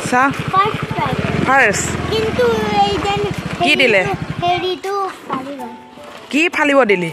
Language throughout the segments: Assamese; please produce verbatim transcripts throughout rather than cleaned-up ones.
চাহ ফাৰ্ষ্ট কিন্তু এইজন কি দিলে হেৰিটো ফালিব কি ফালিব দিলি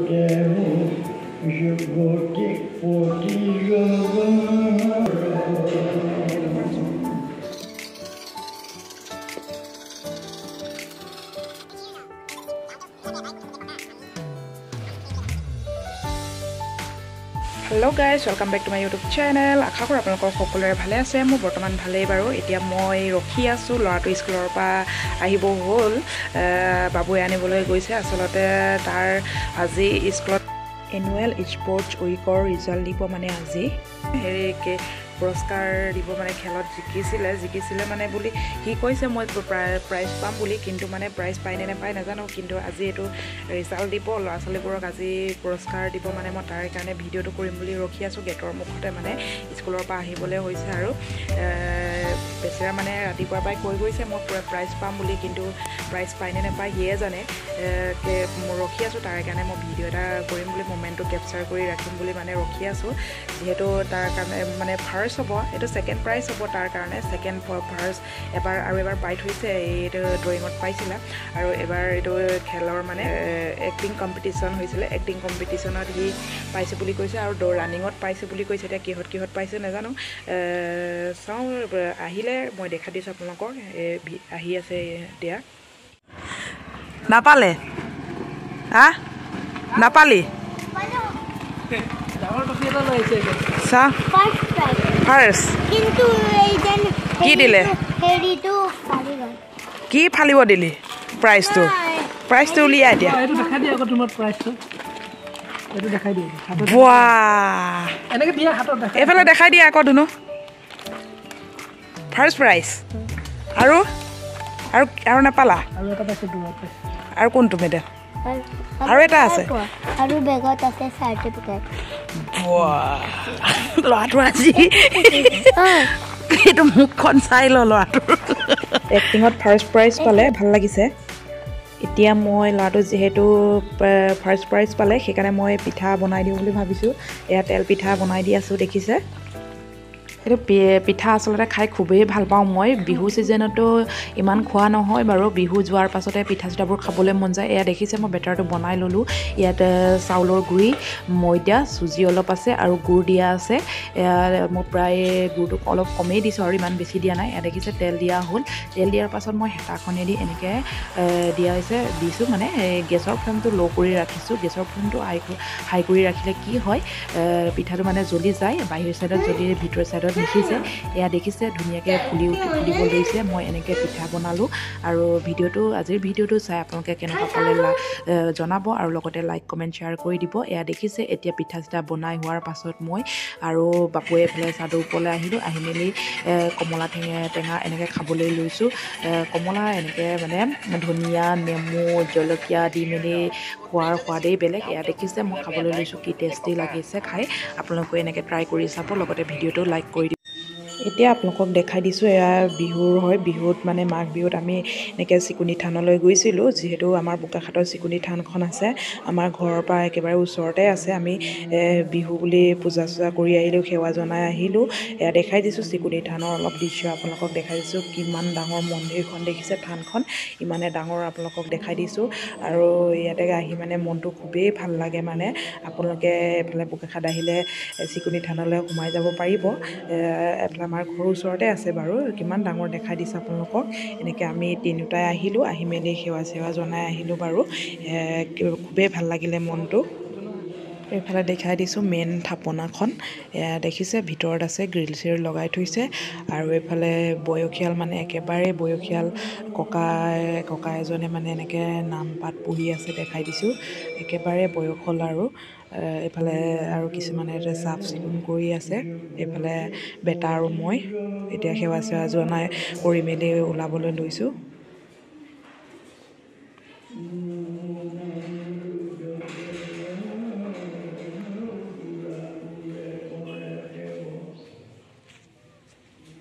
Hello guys, welcome back to my YouTube channel. আশা কৰোঁ আপোনালোকৰ সকলোৰে ভালে আছে। মোৰ বৰ্তমান ভালেই বাৰু। এতিয়া মই ৰখি আছোঁ ল'ৰাটো স্কুলৰ পৰা আহিব হ'ল। বাবুয়ে আনিবলৈ গৈছে। আচলতে তাৰ আজি স্কুলত এনুৱেল স্পৰ্টছ উইকৰ ৰিজাল্ট দিব মানে আজি হেৰি পুৰস্কাৰ দিব মানে খেলত জিকিছিলে জিকিছিলে মানে বুলি সি কৈছে মই প্ৰাইজ পাম বুলি কিন্তু মানে প্ৰাইজ পাই নে নাপায় নাজানো কিন্তু আজি এইটো ৰিজাল্ট দিব ল'ৰা ছোৱালীবোৰক আজি পুৰস্কাৰ দিব মানে মই তাৰ কাৰণে ভিডিঅ'টো কৰিম বুলি ৰখি আছোঁ গেটৰ মুখতে মানে স্কুলৰ পৰা আহিবলৈ হৈছে আৰু বেচেৰা মানে ৰাতিপুৱাৰ পৰাই কৈ গৈছে মই প্ৰাইজ পাম বুলি কিন্তু প্ৰাইজ পাই নে নাপায় সিয়ে জানে মই ৰখি আছোঁ তাৰ কাৰণে মই ভিডিঅ' এটা কৰিম বুলি মমেণ্টটো কেপচাৰ কৰি ৰাখিম বুলি মানে ৰখি আছোঁ যিহেতু তাৰ কাৰণে মানে ফাৰ্ষ্ট হ'ব এইটো ছেকেণ্ড প্ৰাইজ হ'ব তাৰ কাৰণে ছেকেণ্ড ফাৰ্ষ্ট এবাৰ আৰু এবাৰ পাই থৈছে এইটো ড্ৰয়িঙত পাইছিলে আৰু এবাৰ এইটো খেলৰ মানে এক্টিং কম্পিটিশ্যন হৈছিলে এক্টিং কম্পিটিশ্যনত সি পাইছে বুলি কৈছে আৰু ৰানিঙত পাইছে বুলি কৈছে এতিয়া কিহত কিহত পাইছে নাজানো চাওঁ আহিলে মই দেখা দিছোঁ আপোনালোকক আহি আছে এতিয়া নাপালে হা নাপালি চাহ ফাৰ্ষ্ট কিন্তু এইজন কি দিলে হেৰিটো ফালিব কি ফালিব দিলি প্ৰাইজটো প্ৰাইজটো উলিয়াই দিয়া এইটো দেখাই দিয়া আকৌ তোমাৰ প্ৰাইজটো এইটো দেখাই দিয়া বাহ এনেকে দিয়া হাতত দেখা এইফালে দেখাই দিয়া আকৌ দুনো ফাৰ্ষ্ট প্ৰাইজ আৰু আৰু আৰু নাপালা আৰু এটা পাইছে দূৰত পাইছে আৰু কোনটো মেডেল আৰু এটা আছে আৰু বেগত আছে চাৰ্টিফিকেট বাহ ল'ৰাটো আজি এইটো মুখখন চাই ল ল'ৰাটোৰ এক্টিঙত ফাৰ্ষ্ট প্ৰাইজ পালে ভাল লাগিছে এতিয়া মই ল'ৰাটো যিহেতু ফাৰ্ষ্ট প্ৰাইজ পালে সেইকাৰণে মই পিঠা বনাই দিওঁ বুলি ভাবিছোঁ এয়া তেল পিঠা বনাই দি আছোঁ দেখিছে এইটো পিঠা আচলতে খাই খুবেই ভাল পাওঁ মই বিহু ছিজনতো ইমান খোৱা নহয় বাৰু বিহু যোৱাৰ পাছতে পিঠা চিঠাবোৰ খাবলৈ মন যায় এয়া দেখিছে মই বেটাৰটো বনাই ল'লোঁ ইয়াত চাউলৰ গুড়ি ময়দা চুজি অলপ আছে আৰু গুড় দিয়া আছে এয়া মই প্ৰায় গুড়টো অলপ কমেই দিছোঁ আৰু ইমান বেছি দিয়া নাই এয়া দেখিছে তেল দিয়া হ'ল তেল দিয়াৰ পাছত মই হেতাখনেদি এনেকৈ দিয়া হৈছে দিছোঁ মানে গেছৰ ফ্লেমটো ল' কৰি ৰাখিছোঁ গেছৰ ফ্লেমটো হাই হাই কৰি ৰাখিলে কি হয় পিঠাটো মানে জ্বলি যায় বাহিৰ ছাইডত জ্বলি ভিতৰ ছাইডত দেখিছে এয়া দেখিছে ধুনীয়াকৈ ফুলি ফুলিব লৈছে মই এনেকৈ পিঠা বনালোঁ আৰু ভিডিঅ'টো আজিৰ ভিডিঅ'টো চাই আপোনালোকে কেনেকুৱা পালে জনাব আৰু লগতে লাইক কমেণ্ট শ্বেয়াৰ কৰি দিব এয়া দেখিছে এতিয়া পিঠা চিঠা বনাই হোৱাৰ পাছত মই আৰু বাপুৱে এইফালে চাদৰ ওপৰলৈ আহিলোঁ আহি মেলি কমলা টেঙা টেঙা এনেকৈ খাবলৈ লৈছোঁ কমলা এনেকৈ মানে ধনিয়া নেমু জলকীয়া দি মেলি খোৱাৰ সোৱাদেই বেলেগ এয়া দেখিছে মই খাবলৈ লৈছোঁ কি টেষ্টি লাগিছে খাই আপোনালোকে এনেকৈ ট্ৰাই কৰি চাব লগতে ভিডিঅ'টো লাইক কৰি দিব এতিয়া আপোনালোকক দেখাই দিছোঁ এয়া বিহুৰ হয় বিহুত মানে মাঘ বিহুত আমি এনেকৈ চিকুনি থানলৈ গৈছিলোঁ যিহেতু আমাৰ বোকাখাটৰ চিকুনি থানখন আছে আমাৰ ঘৰৰ পৰা একেবাৰে ওচৰতে আছে আমি বিহু বুলি পূজা চূজা কৰি আহিলোঁ সেৱা জনাই আহিলোঁ এয়া দেখাই দিছোঁ চিকুনি থানৰ অলপ দৃশ্য আপোনালোকক দেখাই দিছোঁ কিমান ডাঙৰ মন্দিৰখন দেখিছে থানখন ইমানে ডাঙৰ আপোনালোকক দেখাই দিছোঁ আৰু ইয়াতে আহি মানে মনটো খুবেই ভাল লাগে মানে আপোনালোকে এইফালে বোকাখাট আহিলে চিকুনি থানলৈ সোমাই যাব পাৰিব এইফালে আমাৰ ঘৰৰ ওচৰতে আছে বাৰু কিমান ডাঙৰ দেখাই দিছে আপোনালোকক এনেকৈ আমি তিনিওটাই আহিলোঁ আহি মেলি সেৱা চেৱা জনাই আহিলোঁ বাৰু খুবেই ভাল লাগিলে মনটো এইফালে দেখাই দিছোঁ মেইন থাপনাখন এয়া দেখিছে ভিতৰত আছে গ্ৰিল চিল লগাই থৈছে আৰু এইফালে বয়সীয়াল মানে একেবাৰে বয়সীয়াল ককাই ককা এজনে মানে এনেকৈ নাম পাত পঢ়ি আছে দেখাই দিছোঁ একেবাৰে বয়স হ'ল আৰু এইফালে আৰু কিছুমানে চাফ চিকুণ কৰি আছে এইফালে বেটা আৰু মই এতিয়া সেৱা চেৱা জনাই কৰি মেলি ওলাবলৈ লৈছোঁ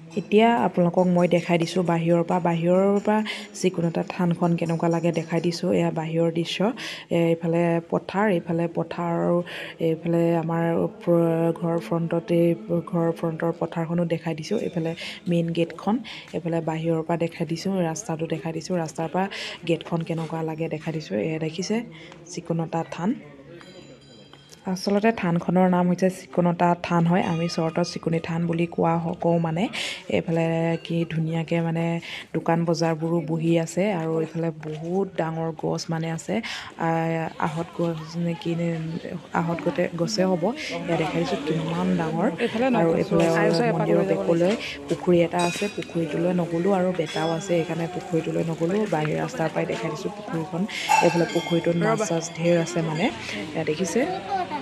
এতিয়া আপোনালোকক মই দেখাই দিছোঁ বাহিৰৰ পৰা বাহিৰৰ পৰা যিকোনো এটা থানখন কেনেকুৱা লাগে দেখাই দিছোঁ এয়া বাহিৰৰ দৃশ্য এইফালে পথাৰ এইফালে পথাৰ এইফালে আমাৰ ঘৰ ফ্ৰণ্টতে ঘৰৰ ফ্ৰণ্টৰ পথাৰখনো দেখাই দিছোঁ এইফালে মেইন গেটখন এইফালে বাহিৰৰ পৰা দেখাই দিছোঁ ৰাস্তাটো দেখাই দিছোঁ ৰাস্তাৰ পৰা গেটখন কেনেকুৱা লাগে দেখাই দিছোঁ এয়া দেখিছে চিকনতা থান আচলতে থানখনৰ নাম হৈছে চিকনতা থান হয় আমি চৰ্টত চিকনি থান বুলি কোৱা কওঁ মানে এইফালে কি ধুনীয়াকৈ মানে দোকান বজাৰবোৰো বহি আছে আৰু এইফালে বহুত ডাঙৰ গছ মানে আছে আহঁত গছ নে কি আহঁত গতে গছে হ'ব এয়া দেখাই দিছোঁ কিমান ডাঙৰ আৰু এইফালে মন্দিৰৰ বেকলৈ পুখুৰী এটা আছে পুখুৰীটোলৈ নগ'লোঁ আৰু বেটাও আছে সেইকাৰণে পুখুৰীটোলৈ নগ'লোঁ বাহিৰ ৰাস্তাৰ পৰাই দেখাই দিছোঁ পুখুৰীখন এইফালে পুখুৰীটোত মাছ চাছ ঢেৰ আছে মানে এয়া দেখিছে